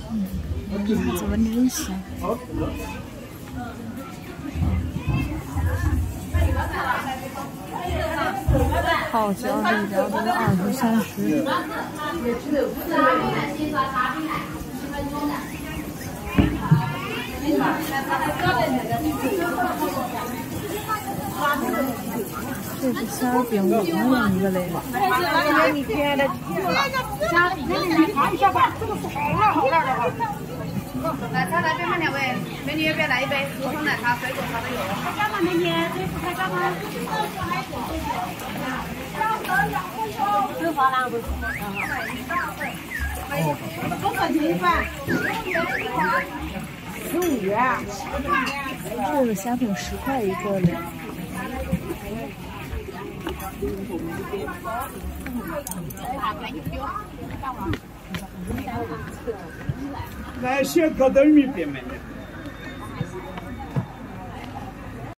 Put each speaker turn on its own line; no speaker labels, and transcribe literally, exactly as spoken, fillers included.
怎么真香？泡脚这一条都是二十三十。这是馅儿饼，我们一个来了。
你天的，虾饼，你尝一下吧，这个是好辣好辣的哈。
奶茶来杯吗？两位，美女要不要来一杯普通奶茶、水果茶都有。
开张吗？美女，这是开张吗？这华南不是？多少钱一份？十五元。
这个虾饼十块一个的。
来些高等米饼没的。